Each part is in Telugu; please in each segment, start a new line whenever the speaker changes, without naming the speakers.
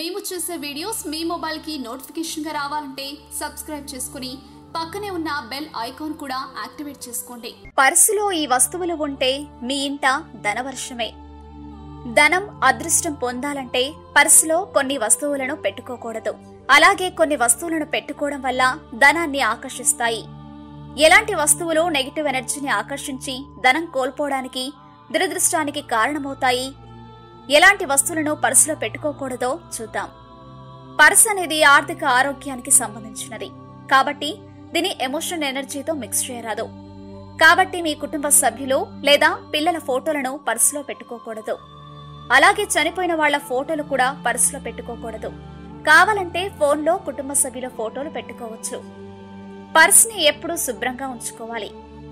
మేము చేసే వీడియోస్ మీ మొబైల్ కి నోటిఫికేషన్ గా రావాలంటే సబ్స్క్రైబ్ చేసుకుని పక్కనే ఉన్న బెల్ ఐకాన్ కూడా యాక్టివేట్ చేసుకోండి. పర్సులో ఈ వస్తువులు ఉంటే మీ ఇంట ధనవర్షమే. ధనం అదృష్టం పొందాలంటే పర్సులో కొన్ని వస్తువులను పెట్టుకోకూడదు. అలాగే కొన్ని వస్తువులను పెట్టుకోవడం వల్ల ధనాన్ని ఆకర్షిస్తాయి. ఎలాంటి వస్తువులు నెగిటివ్ ఎనర్జీని ఆకర్షించి ధనం కోల్పోవడానికి, దురదృష్టానికి కారణమవుతాయి, ఎలాంటి వస్తువులను పర్సులో పెట్టుకోకూడదో చూద్దాం. పర్స్ అనేది ఆర్థిక ఆరోగ్యానికి సంబంధించినది కాబట్టి దీని ఎమోషనల్ ఎనర్జీతో మిక్స్ చేయరాదు. కాబట్టి మీ కుటుంబ సభ్యులు లేదా పిల్లల ఫోటోలను పర్సులో పెట్టుకోకూడదు. అలాగే చనిపోయిన వాళ్ల ఫోటోలు కూడా పర్సులో పెట్టుకోకూడదు. కావాలంటే ఫోన్లో కుటుంబ సభ్యుల ఫోటోలు పెట్టుకోవచ్చు. పర్స్ ని ఎప్పుడూ శుభ్రంగా ఉంచుకోవాలి.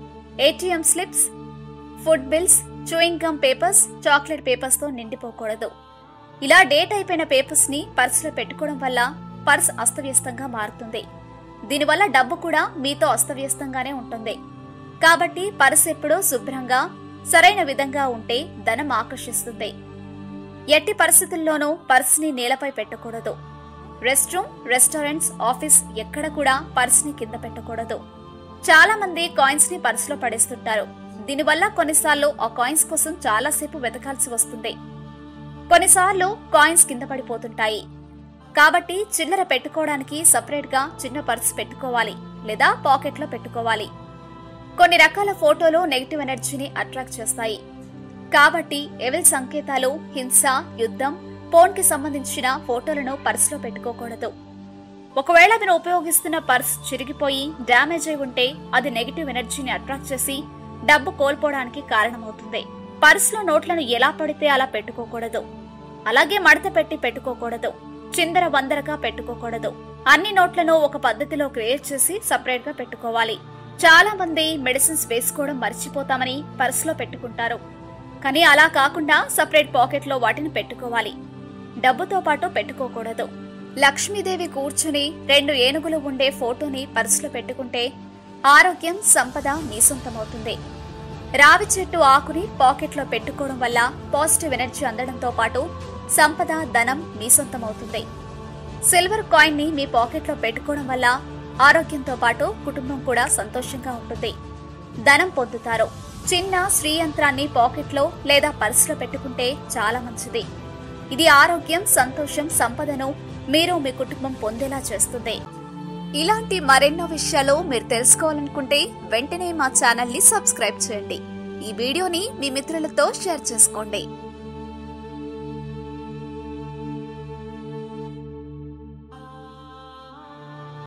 ATM slips, food bills, chewing gum papers, chocolate papers తో నిండిపోకూడదు. ఇలా డేట్ అయిపోయిన పేపర్స్ ని పర్సులో పెట్టుకోవడం వల్ల పర్స్ అస్తవ్యస్తంగా మారుతుంది. దీనివల్ల డబ్బు కూడా మీతో అస్తవ్యస్తంగానే ఉంటుంది. కాబట్టి పర్స్ ఎప్పుడూ శుభ్రంగా, సరైన విధంగా ఉంటే ధనం ఆకర్షిస్తుంది. ఎట్టి పరిస్థితుల్లోనూ పర్స్ ని నేలపై పెట్టకూడదు. రెస్ట్ రూమ్, రెస్టారెంట్స్, ఆఫీస్ ఎక్కడ కూడా పర్స్ ని కింద పెట్టకూడదు. చాలా మంది కాయిన్స్ ని పర్సులో పడేస్తుంటారు. దీనివల్ల కొన్నిసార్లు ఆ కాయిన్స్ కోసం చాలాసేపు వెతకాల్సి వస్తుంది. కొన్నిసార్లు కాయిన్స్ కింద పడిపోతుంటాయి. కాబట్టి చిల్లర పెట్టుకోవడానికి సపరేట్ గా చిన్న పర్స్ పెట్టుకోవాలి లేదా పాకెట్లో పెట్టుకోవాలి. కొన్ని రకాల ఫోటోలు నెగిటివ్ ఎనర్జీని అట్రాక్ట్ చేస్తాయి. కాబట్టి ఎవరి సంకేతాలు, హింస, యుద్ధం, పోన్ కి సంబంధించిన ఫోటోలను పర్సులో పెట్టుకోకూడదు. ఒకవేళ మీరు ఉపయోగిస్తున్న పర్స్ చిరిగిపోయి డ్యామేజ్ అయి ఉంటే అది నెగిటివ్ ఎనర్జీని అట్రాక్ట్ చేసి డబ్బు కోల్పోవడానికి కారణమవుతుంది. పర్సులో నోట్లను ఎలా పడితే అలా పెట్టుకోకూడదు. అలాగే మడత పెట్టి పెట్టుకోకూడదు. చిందర వందరగా పెట్టుకోకూడదు. అన్ని నోట్లను ఒక పద్ధతిలో క్రియేట్ చేసి సపరేట్ గా పెట్టుకోవాలి. చాలా మంది మెడిసిన్స్ వేసుకోవడం మర్చిపోతామని పర్సులో పెట్టుకుంటారు. కానీ అలా కాకుండా సపరేట్ పాకెట్ లో వాటిని పెట్టుకోవాలి. డబ్బుతో పాటు పెట్టుకోకూడదు. లక్ష్మీదేవి కూర్చుని 2 ఏనుగులు ఉండే ఫోటోని పర్సులో పెట్టుకుంటే ఆరోగ్యం, సంపద మీ సొంతమవుతుంది. రావి చెట్టు ఆకుని పాకెట్లో పెట్టుకోవడం వల్ల పాజిటివ్ ఎనర్జీ అందడంతో పాటు సంపద, ధనం మీ సొంతమవుతుంది. సిల్వర్ కాయిన్ ని మీ పాకెట్లో పెట్టుకోవడం వల్ల ఆరోగ్యంతో పాటు కుటుంబం కూడా సంతోషంగా ఉంటుంది. ధనం పొందుతారు. చిన్న శ్రీయంత్రాన్ని పాకెట్లో లేదా పర్సులో పెట్టుకుంటే చాలా మంచిది. ఇది ఆరోగ్యం, సంతోషం, సంపదను మీరు మీ కుటుంబం పొందేలా చేస్తుంది. ఇలాంటి మరెన్నో విషయాలు మీరు తెలుసుకోవాలనుకుంటే వెంటనే మా ఛానల్ ని సబ్స్క్రైబ్ చేయండి. ఈ వీడియోని మీ మిత్రులతో షేర్ చేసుకోండి.